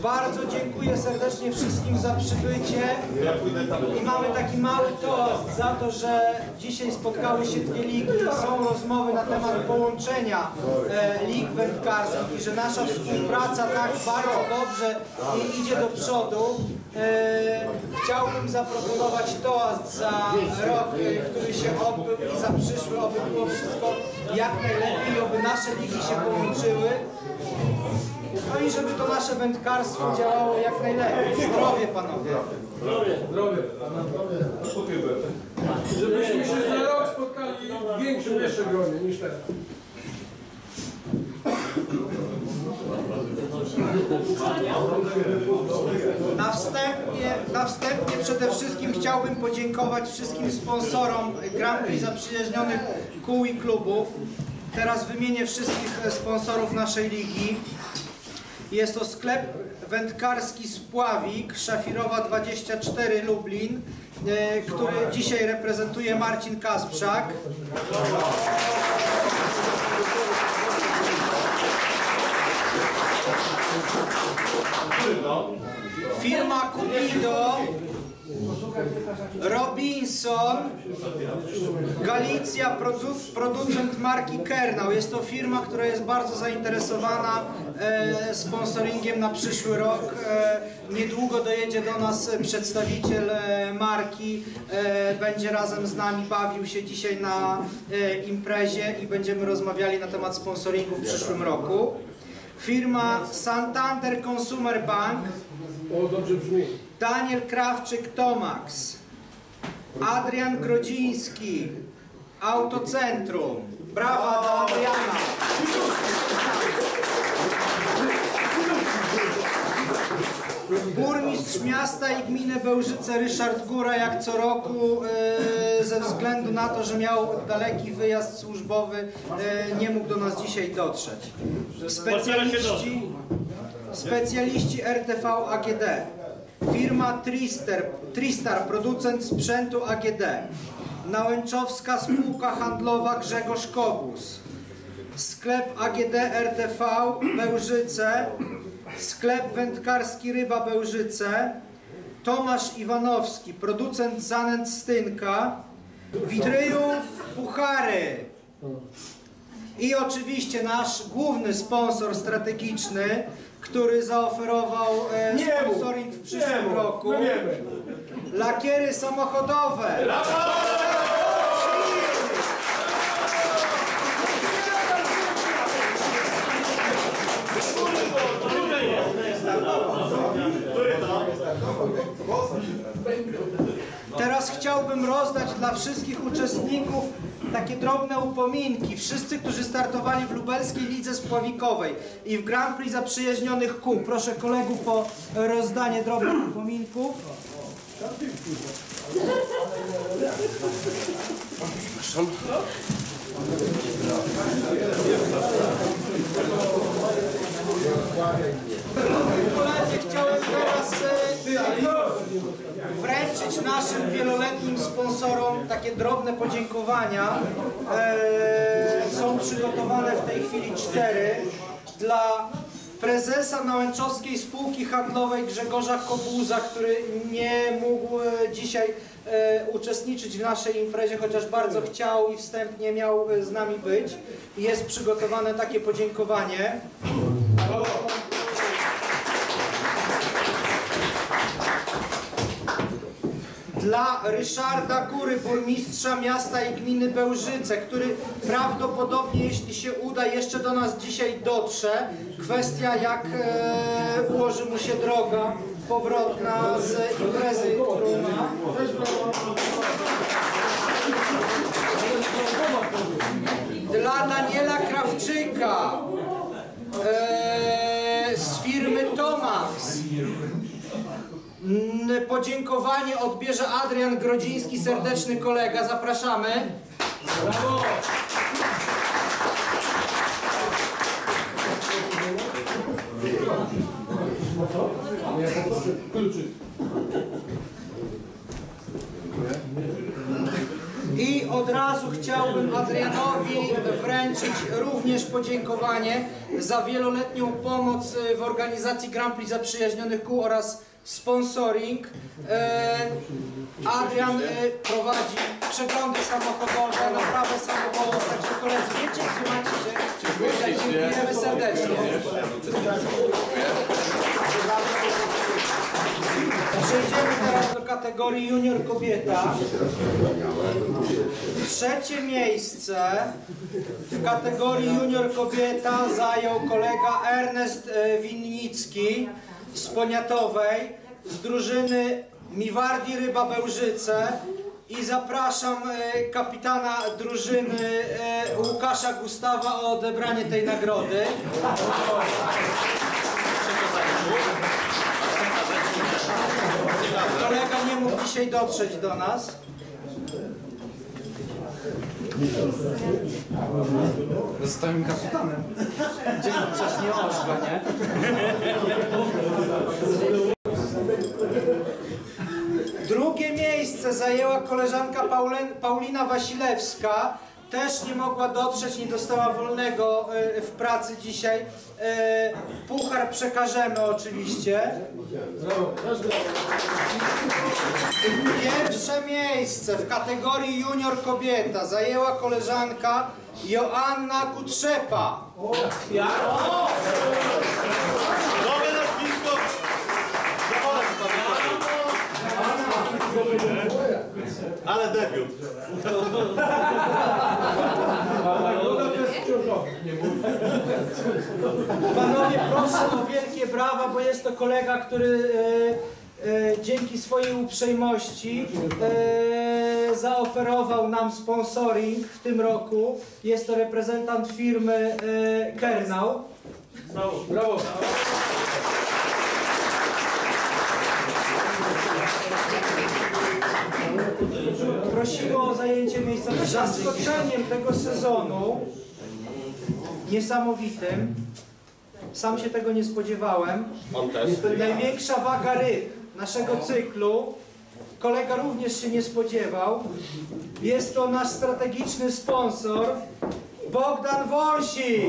Bardzo dziękuję serdecznie wszystkim za przybycie i mamy taki mały toast za to, że dzisiaj spotkały się dwie ligi i są rozmowy na temat połączenia lig wędkarskich i że nasza współpraca tak bardzo dobrze idzie do przodu. Chciałbym zaproponować toast za rok, który się odbył i za przyszły, oby było wszystko jak najlepiej, oby nasze ligi się połączyły. No i żeby to nasze wędkarstwo działało jak najlepiej. Zdrowie, panowie. Zdrowie. Zdrowie. Żebyśmy się za rok spotkali w większym jeszcze gronie niż teraz. Na wstępie przede wszystkim chciałbym podziękować wszystkim sponsorom Grand Prix zaprzyjaźnionych kół i klubów. Teraz wymienię wszystkich sponsorów naszej ligi. Jest to sklep wędkarski Spławik, Szafirowa 24 Lublin, który dzisiaj reprezentuje Marcin Kasprzak. Firma Cupido, Robinson, Galicja, producent marki Kernał. Jest to firma, która jest bardzo zainteresowana sponsoringiem na przyszły rok. Niedługo dojedzie do nas przedstawiciel marki, będzie razem z nami bawił się dzisiaj na imprezie i będziemy rozmawiali na temat sponsoringu w przyszłym roku. Firma Santander Consumer Bank. O, dobrze brzmi. Daniel Krawczyk-Tomax, Adrian Grodziński, Autocentrum. Brawa dla Adriana. Burmistrz miasta i gminy Bełżyce Ryszard Góra jak co roku ze względu na to, że miał daleki wyjazd służbowy, nie mógł do nas dzisiaj dotrzeć. Specjaliści RTV AGD. Firma Tristar, producent sprzętu AGD. Nałęczowska Spółka Handlowa Grzegorz Kobus. Sklep AGD RTV Bełżyce. Sklep wędkarski Ryba Bełżyce. Tomasz Iwanowski, producent zanęt Stynka. Triumf Puchary. I oczywiście nasz główny sponsor strategiczny, który zaoferował sponsoring w przyszłym roku. Lakiery samochodowe. Teraz chciałbym rozdać dla wszystkich uczestników takie drobne upominki. Wszyscy, którzy startowali w lubelskiej lidze spławikowej i w Grand Prix zaprzyjaźnionych kół. Proszę kolegów o rozdanie drobnych upominków. Koledzy, chciałem teraz wręczyć naszym wieloletnim sponsorom takie drobne podziękowania. Są przygotowane w tej chwili 4 dla prezesa Nałęczowskiej Spółki Handlowej Grzegorza Kobuza, który nie mógł dzisiaj uczestniczyć w naszej imprezie, chociaż bardzo chciał i wstępnie miał z nami być. Jest przygotowane takie podziękowanie. Dla Ryszarda Góry, burmistrza miasta i gminy Bełżyce, który prawdopodobnie, jeśli się uda, jeszcze do nas dzisiaj dotrze. Kwestia, jak ułoży mu się droga powrotna z imprezy, którą ma. Dla Daniela Krawczyka z firmy Tomax. Podziękowanie odbierze Adrian Grodziński, serdeczny kolega. Zapraszamy. Brawo! I od razu chciałbym Adrianowi wręczyć również podziękowanie za wieloletnią pomoc w organizacji Grand Prix Zaprzyjaźnionych Kół oraz sponsoring. Adrian prowadzi przeglądy samochodowe, naprawę samochodów, także koledzy, wiecie, trzymajcie się. Dziękujemy serdecznie. Przejdziemy teraz do kategorii junior kobieta. Trzecie miejsce w kategorii junior kobieta zajął kolega Ernest Winnicki z Poniatowej, z drużyny Miwardi Ryba Bełżyce, i zapraszam kapitana drużyny Łukasza Gustawa o odebranie tej nagrody. Kolega nie mógł dzisiaj dotrzeć do nas. Zostałem kapitanem. Dzień czas nie ożga, nie? Drugie miejsce zajęła koleżanka Paulina Wasilewska. Też nie mogła dotrzeć, nie dostała wolnego w pracy dzisiaj. Puchar przekażemy oczywiście. Pierwsze miejsce w kategorii junior kobieta zajęła koleżanka Joanna Kutrzepa. Nowe nazwisko! Ale debiut. Panowie, proszę o wielkie brawa, bo jest to kolega, który dzięki swojej uprzejmości zaoferował nam sponsoring w tym roku. Jest to reprezentant firmy Kernau. Brawo. Prosimy o zajęcie miejsca. Zaskoczeniem tego sezonu, niesamowitym, sam się tego nie spodziewałem, największa waga ryb naszego cyklu, kolega również się nie spodziewał, jest to nasz strategiczny sponsor Bogdan Wąsik.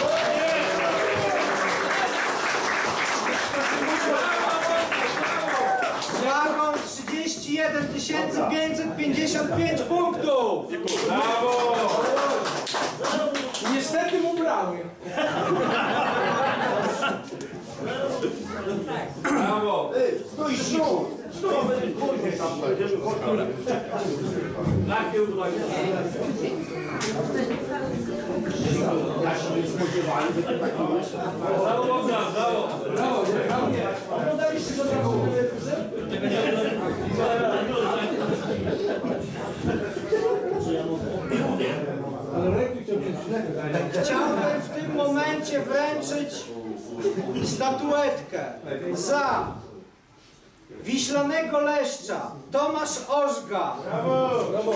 Wagą 31 555 punktów! Brawo! Niestety mu brały. Brawo! Stój, sił! Chciałbym w tym momencie wręczyć statuetkę za wiślanego leszcza Tomasz Ożga. Brawo!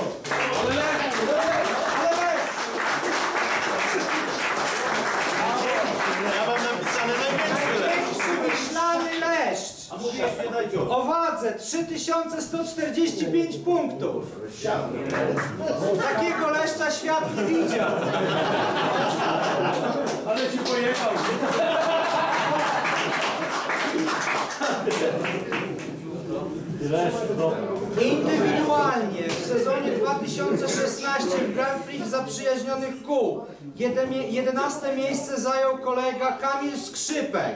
Ja mam napisane Największy wiślany leszcz o wadze 3145 punktów. Takiego leszcza świat nie widział. Ale ci pojechał. Indywidualnie w sezonie 2016 w Grand Prix Zaprzyjaźnionych Kół 11 miejsce zajął kolega Kamil Skrzypek.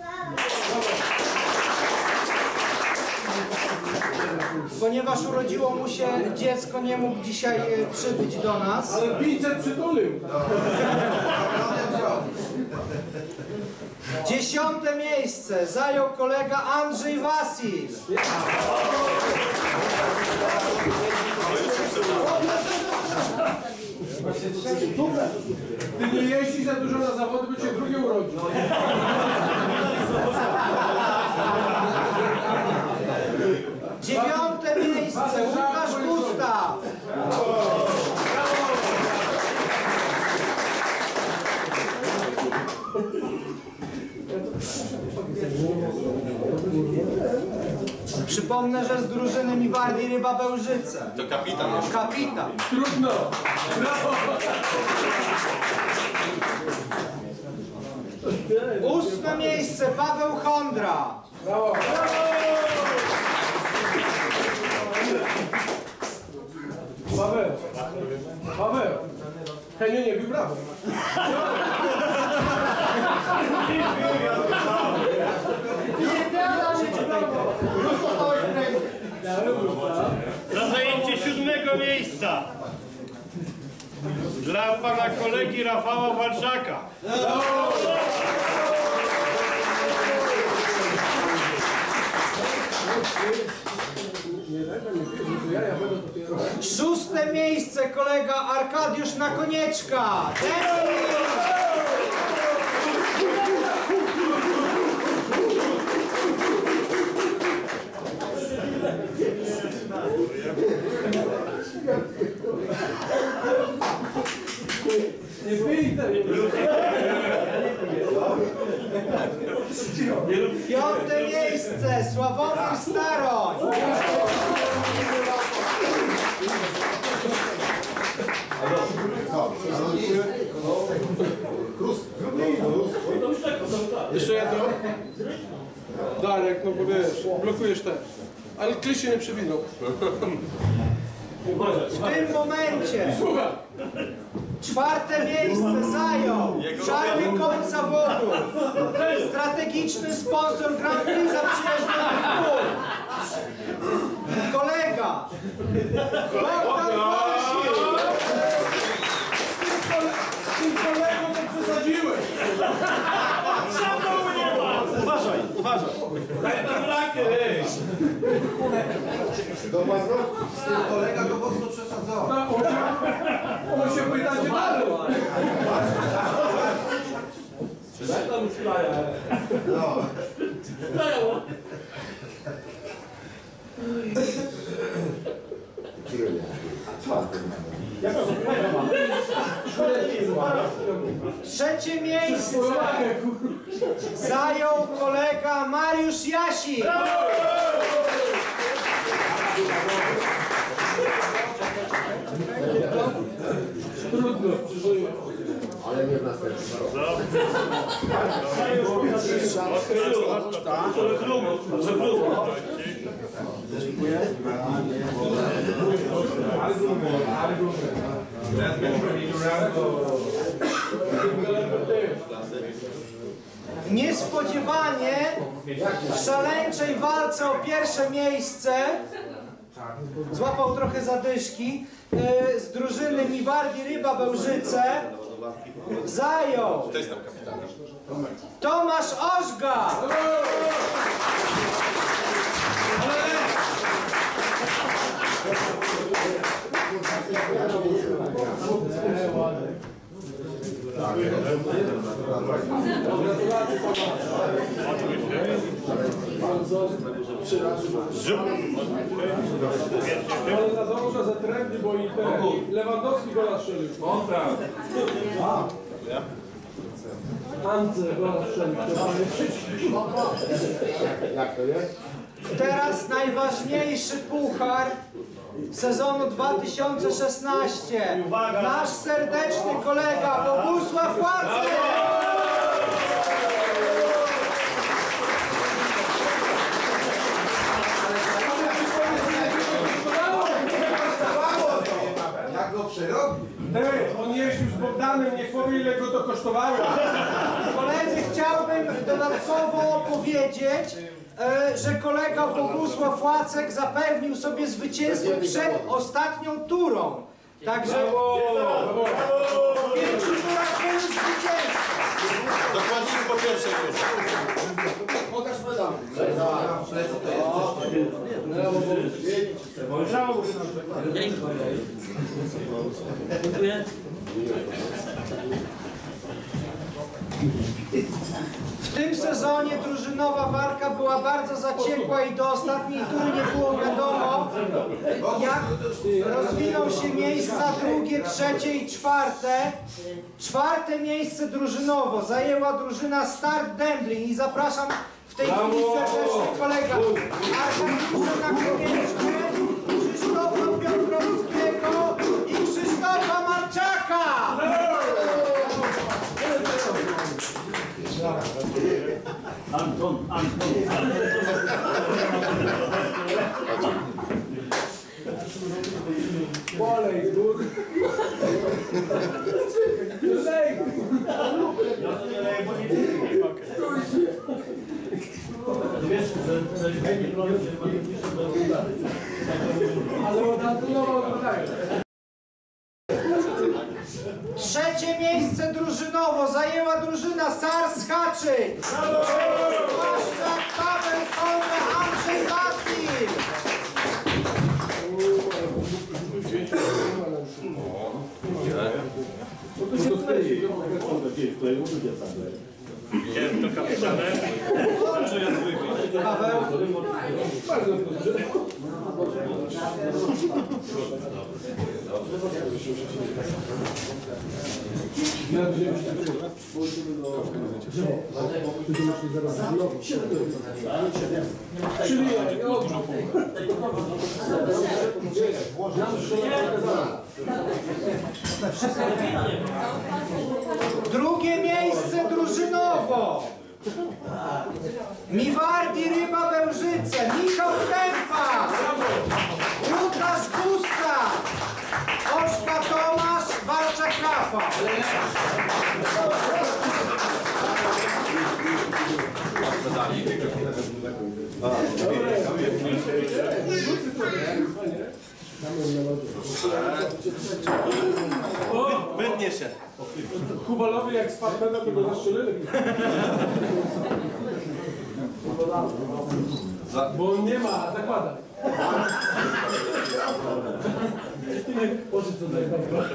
Ponieważ urodziło mu się dziecko, nie mógł dzisiaj przybyć do nas. Ale 500 przytulił. 10. miejsce zajął kolega Andrzej Wasil. Ty nie jeździ za dużo na zawody, by cię drugie urodził. Dziewiąte miejsce Łukasz Gustaw. Przypomnę, że z drużyny Miwardi Ryba Bełżyce. To kapitan jeszcze. Kapitan. Trudno. Brawo. 8. miejsce Paweł Hondra. Brawo. Paweł. Paweł. Hej, nie, bił brawo. Za zajęcie 7. miejsca dla pana kolegi Rafała Walczaka. Szóste miejsce kolega Arkadiusz Nakonieczka. Nie wyjdę. Piąte miejsce Sławomir Staroń. Jeszcze jedno. Darek, no bo wiesz, blokujesz też. Ale klej się nie przewinął. W tym momencie Słuchaj. czwarte miejsce zajął Czarny Koń Zawodów. Strategiczny sponsor Grand Prix zaprzyjaźnionych kół. Kolega Bogdan Wolski. Z tym kolegą to przesadziłeś. Uważaj, uważaj. Daj tam rakę, ej. Kolega go mocno przesadzał. On się pyta, gdzie dalej. Daj tam już kraja. Trzecie miejsce zajął kolega Mariusz Jasik. Trudno. Ale nie w następnym roku. Niespodziewanie w szaleńczej walce o pierwsze miejsce złapał trochę zadyszki. Z drużyny Miwardi Ryba Bełżyce zajął Tomasz Ożga. Ale nadąża za trendy, bo i ten Lewandowski go nastrzelił. Ance go nastrzelił. Jak to jest? Teraz najważniejszy puchar sezonu 2016. Nasz serdeczny kolega Bogusław Łacek. Jak go przerobi? On jeździł z Bogdanem, niech powie, ile go to kosztowało. Koledzy, chciałbym dodatkowo powiedzieć, że kolega Bogusław Łacek zapewnił sobie zwycięstwo przed ostatnią turą. Także w 5 turach był zwycięstwo. Dokładnie po pierwszej turze. Pokaż medal. W tym sezonie drużynowa walka była bardzo zaciekła i do ostatniej tury nie było wiadomo, jak rozwiną się miejsca drugie, trzecie i czwarte. Czwarte miejsce drużynowo zajęła drużyna Start Dęblin i zapraszam w tej chwili serdecznie kolegę Arkadiusza Nakiemieczkę, Krzysztofa Piotrowskiego i Krzysztofa Marczaka! Anton. Polej, dur. Lej. Ja to nie leję, bo nie piję. Wiesz, że nie problem, że nie piszę, to Ale od Antonowa odpadają. Trzecie miejsce drużynowo zajęła drużyna Sars Haczyk. Błaszczak, Paweł, Konrad, Andrzej Wasil. Jest to kapitalne. Że ja zwykle. Paweł. Bardzo dobrze. Czyli Drugie miejsce drużynowo. Miwardi Ryba Bełżyce, Michał Kępa, Łukasz Gustaw, Oszka Tomasz, Walczak Rafał. Wytnie się. Kubalowi jak spadł medal, to go zastrzelili. Bo on nie ma, zakłada. Poszedł co najbardziej.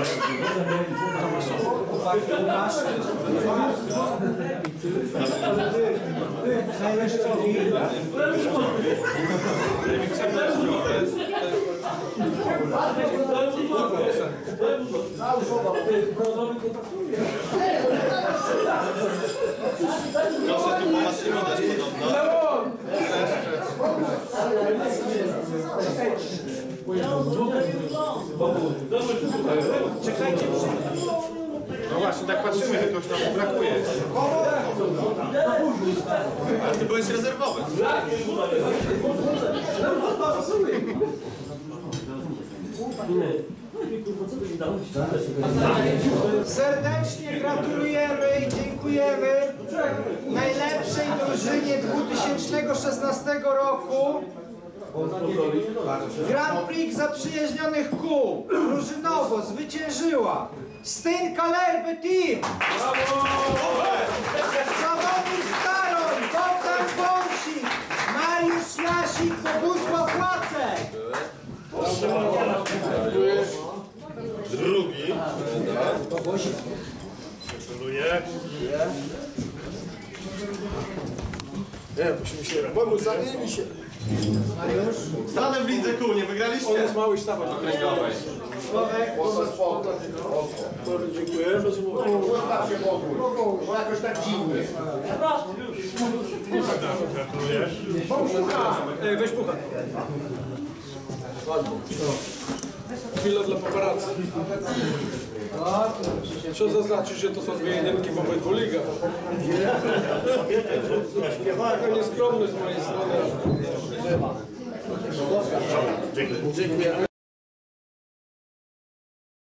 Proszę tu po was nie widać podobno. Czekajcie, No właśnie, tak patrzymy, że kogoś nam brakuje. Ale ty byłeś rezerwowy. serdecznie gratulujemy i dziękujemy najlepszej drużynie 2016 roku. Grand Prix zaprzyjaźnionych kół drużynowo zwyciężyła Stynka Lerby Team, Sławomir Staroń, Bogdan Wąsik, Mariusz Jasik, Bogusław Łacek. Drugi. Gratuluję. Nie, musimy się pomóc, zamienili się. Stanę w lidze kół, nie wygraliście? On jest mały stawać. Sławek. Dziękuję. Ustaw się Bogu, bo jakoś tak dziwnie. Gratuluję. Weź puchar. Chwila dla paparazzi. Trzeba zaznaczyć, że to są dwie jedynki w obydwu ligach. Taka nieskromność z mojej strony. Dziękuję.